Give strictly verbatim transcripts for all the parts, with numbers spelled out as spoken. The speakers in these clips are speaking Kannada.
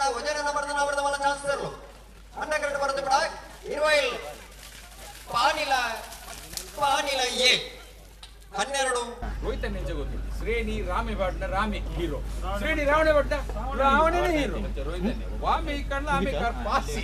ವಜನ ನಬರ್ದ ನಬರ್ದ ಮಲ್ಲ ಚಾನ್ಸರ್ಲು ಅನ್ನ ಕರೆಕ್ಟ್ ಬರುತ್ತೆ ಬಿಡ ಇರುವೈಲ್ ಪಾನಿಲ ಪಾನಿಲ ಎ ಹನ್ನೆರಡು ರೋಹಿತ ನಿಜ ಗೊತ್ತು ಶ್ರೇಣಿ ರಾಮೆ ಬಡ್ಡ ರಾಮೆ ಹೀರೋ ಶ್ರೇಣಿ ರಾವಣೆ ಬಡ್ಡ ರಾವಣನೇ ಹೀರೋ ವಾಮೆ ಕಣ್ಣ ಆಮೆ ಕರ್ ಪಾಸಿ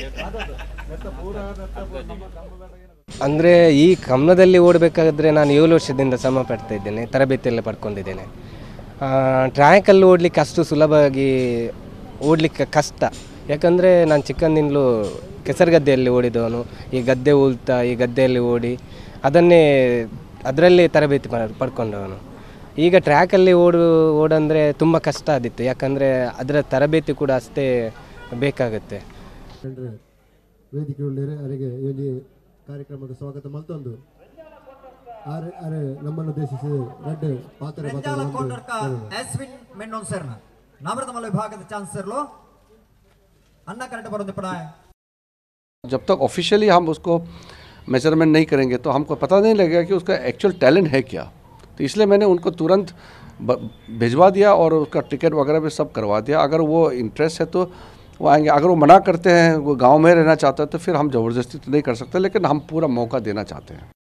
ಅಂದರೆ ಈ ಕಮ್ಮನದಲ್ಲಿ ಓಡಬೇಕಾದ್ರೆ ನಾನು ಏಳು ವರ್ಷದಿಂದ ಶ್ರಮ ಪಡ್ತಾ ಇದ್ದೇನೆ, ತರಬೇತಿಯೆಲ್ಲ ಪಡ್ಕೊಂಡಿದ್ದೇನೆ. ಟ್ರ್ಯಾಕಲ್ಲಿ ಓಡಲಿಕ್ಕೆ ಅಷ್ಟು ಸುಲಭವಾಗಿ ಓಡಲಿಕ್ಕೆ ಕಷ್ಟ, ಯಾಕಂದರೆ ನಾನು ಚಿಕ್ಕಂದಿನಲ್ಲೂ ಕೆಸರುಗದ್ದೆಯಲ್ಲಿ ಓಡಿದವನು. ಈ ಗದ್ದೆ ಉಳ್ತಾ ಈ ಗದ್ದೆಯಲ್ಲಿ ಓಡಿ ಅದನ್ನೇ ಅದರಲ್ಲೇ ತರಬೇತಿ ಪಡ್ಕೊಂಡವನು. ಈಗ ಟ್ರ್ಯಾಕಲ್ಲಿ ಓಡು ಓಡಂದರೆ ತುಂಬ ಕಷ್ಟ ಆದಿತ್ತು, ಯಾಕಂದರೆ ಅದರ ತರಬೇತಿ ಕೂಡ ಅಷ್ಟೇ ಬೇಕಾಗುತ್ತೆ. ವೇದಿಕೆಯುಳ್ಳರೆ ಅವರಿಗೆ ಈ ಕಾರ್ಯಕ್ರಮಕ್ಕೆ ಸ್ವಾಗತ ಮತ್ತೊಂದು ಅರೆ ಅರೆ ನಮ್ಮನ್ನು ಉದ್ದೇಶಿಸಿ ರೆಡ್ ಪಾತ್ರೆ ಎಸ್ವಿನ್ ಮೆನ್ನೋನ್ ಸರ್ನ ನವರತ ಮಲ್ಲ ವಿಭಾಗದ ಚಾನ್ಸರ್ಲು ಅನ್ನ ಕರೆಕ್ಟ್ ಬರುತ್ತೆ ಪಡ. जब तक ऑफिशियली हम उसको मेजरमेंट नहीं करेंगे तो हमको पता नहीं लगेगा कि उसका एक्चुअल टैलेंट है क्या. तो इसलिए मैंने उनको तुरंत भिजवा दिया और उसका टिकट वगैरह भी सब करवा दिया. अगर वो इंटरेस्ट है तो वो आएंगे, अगर वो मना करते हैं, वो गांव में रहना चाहता है तो फिर हम ज़बरदस्ती तो नहीं कर सकते, लेकिन हम पूरा मौका देना चाहते हैं.